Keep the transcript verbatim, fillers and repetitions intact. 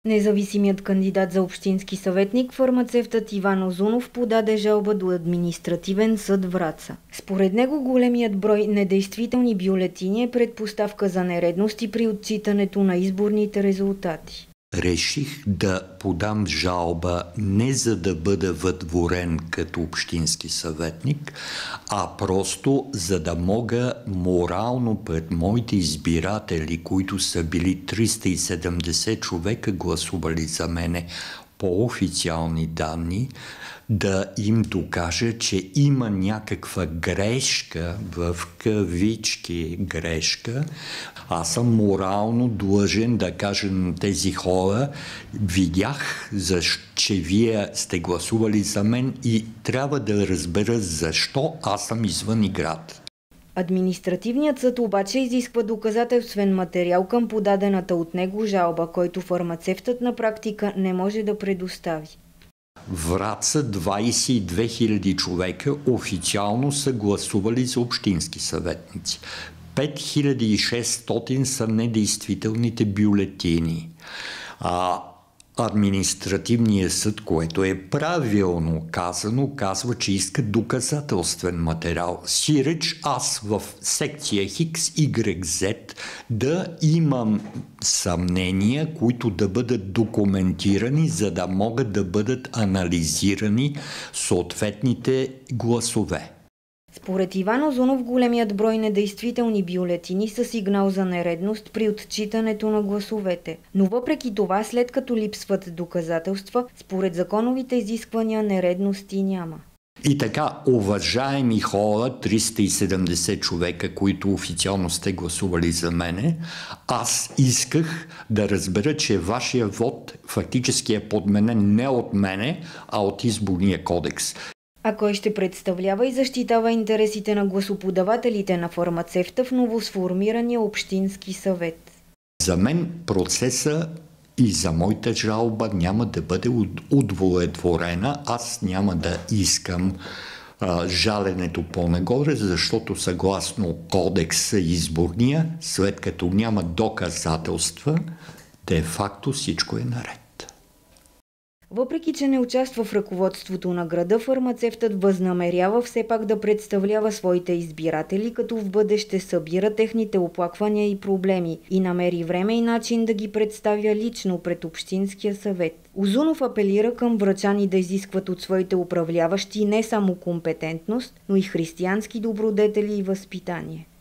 Независимият кандидат за общински съветник, фармацевтът Иван Узунов, подаде жалба до Административен съд Враца. Според него големият брой недействителни бюлетини е предпоставка за нередности при отчитането на изборните резултати. Реших да подам жалба не за да бъда въдворен като общински съветник, а просто за да мога морално пред моите избиратели, които са били триста и седемдесет човека гласували за мене по официални данни, да им докажа, че има някаква грешка, в кавички грешка. Аз съм морално длъжен да кажа на тези хора: видях, че вие сте гласували за мен и трябва да разбера защо аз съм извън играта. Административният съд обаче изисква доказателствен материал към подадената от него жалба, който фармацевтът на практика не може да предостави. Враца двадесет и две хиляди човека официално са гласували за общински съветници. пет хиляди и шестстотин са недействителните бюлетини. А Административният съд, което е правилно казано, казва, че иска доказателствен материал. Сиреч аз в секция Хикс Y Z да имам съмнения, които да бъдат документирани, за да могат да бъдат анализирани съответните гласове. Според Иван Узунов, големият брой недействителни бюлетини са сигнал за нередност при отчитането на гласовете. Но въпреки това, след като липсват доказателства, според законовите изисквания нередности няма. И така, уважаеми хора, триста и седемдесет човека, които официално сте гласували за мене, аз исках да разбера, че вашия вод фактически е подменен не от мене, а от Изборния кодекс. А кой ще представлява и защитава интересите на гласоподавателите на фармацевта в новосформирания общински съвет? За мен процеса и за моята жалба няма да бъде удовлетворена. Аз няма да искам а, жаленето по-нагоре, защото съгласно кодекса изборния, след като няма доказателства, де-факто всичко е наред. Въпреки че не участва в ръководството на града, фармацевтът възнамерява все пак да представлява своите избиратели, като в бъдеще събира техните оплаквания и проблеми и намери време и начин да ги представя лично пред Общинския съвет. Узунов апелира към врачани да изискват от своите управляващи не само компетентност, но и християнски добродетели и възпитание.